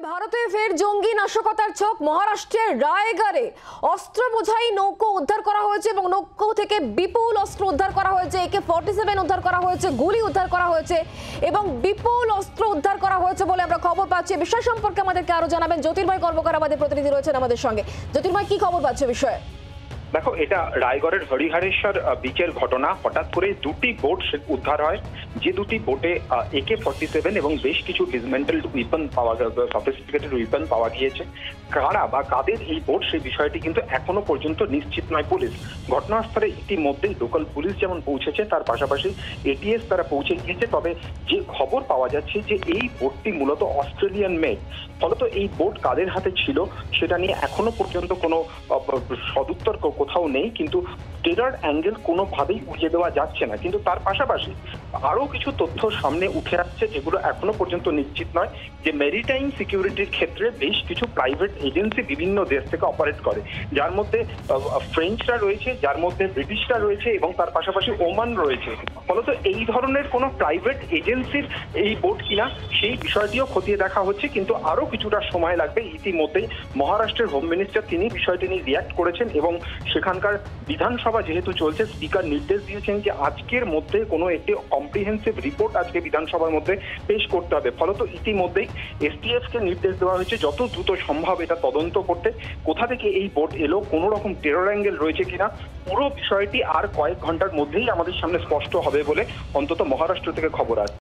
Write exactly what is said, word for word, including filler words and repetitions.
ভারতে ফের জঙ্গি নাশকতার ছক। মহারাষ্ট্রের রায়গড়ে অস্ত্র বোঝাই নৌকো উদ্ধার করা হয়েছে এবং নৌকো থেকে বিপুল অস্ত্র উদ্ধার করা হয়েছে, একে ফর্টি সেভেন উদ্ধার করা হয়েছে, গুলি উদ্ধার করা হয়েছে এবং বিপুল অস্ত্র উদ্ধার করা হয়েছে বলে আমরা খবর পাচ্ছি। বিষয় সম্পর্কে আমাদেরকে আরো জানাবেন জ্যোতির্ময় কর্মকার, আমাদের প্রতিনিধি রয়েছেন আমাদের সঙ্গে। জ্যোতির্ময়, কি খবর পাচ্ছে বিষয়ে? দেখো, এটা রায়গড়ের হরিহরেশ্বর বিচের ঘটনা। হঠাৎ করে দুটি বোট উদ্ধার হয়, যে দুটি বোটে একে ফর্টি সেভেন এবং বেশ কিছু ডিসমেন্টেলড উইপন পাওয়া সফিস্টিকেটেড উইপন পাওয়া গিয়েছে। কারা বা কাদের এই বোট সেই বিষয়টি কিন্তু এখনো পর্যন্ত নিশ্চিত নয় পুলিশ। ঘটনাস্থলে ইতিমধ্যেই লোকাল পুলিশ যেমন পৌঁছেছে, তার পাশাপাশি এটিএস তারা পৌঁছে গিয়েছে। তবে যে খবর পাওয়া যাচ্ছে যে এই বোটটি মূলত অস্ট্রেলিয়ান মেড, ফলত এই বোট কাদের হাতে ছিল সেটা নিয়ে এখনো পর্যন্ত কোনো সদুত্তর কোথাও নেই। কিন্তু টেরর অ্যাঙ্গেল কোনোভাবেই উড়িয়ে দেওয়া যাচ্ছে না। কিন্তু তার পাশাপাশি আরো কিছু তথ্য সামনে উঠে আসছে যেগুলো এখনো পর্যন্ত নিশ্চিত নয়, যে মেরিটাইম সিকিউরিটির ক্ষেত্রে বেশ কিছু প্রাইভেট এজেন্সি বিভিন্ন দেশ থেকে অপারেট করে, যার মধ্যে ফ্রেঞ্চরা রয়েছে, যার মধ্যে ব্রিটিশরা রয়েছে এবং তার পাশাপাশি ওমান রয়েছে। ফলত এই ধরনের কোনো প্রাইভেট এজেন্সির এই বোট কিনা সেই বিষয়টিও খতিয়ে দেখা হচ্ছে, কিন্তু আরো কিছুটা সময় লাগবে। ইতিমধ্যেই মহারাষ্ট্রের হোম মিনিস্টার তিনি বিষয়টি নিয়ে রিয়াক্ট করেছেন এবং সেখানকার বিধানসভা যেহেতু চলছে, স্পিকার নির্দেশ দিয়েছেন যে আজকের মধ্যে কোনো একটি কম্প্রিহেন্সিভ রিপোর্ট আজকে বিধানসভার মধ্যে পেশ করতে হবে। ফলত ইতিমধ্যেই এসটিএফ কে নির্দেশ দেওয়া হয়েছে যত দ্রুত সম্ভব এটা তদন্ত করতে, কোথা থেকে এই বোট এলো, কোনো রকম টেরর অ্যাঙ্গেল রয়েছে কিনা। পুরো বিষয়টি আর কয়েক ঘন্টার মধ্যেই আমাদের সামনে স্পষ্ট হবে বলে অন্তত মহারাষ্ট্র থেকে খবর আসছে।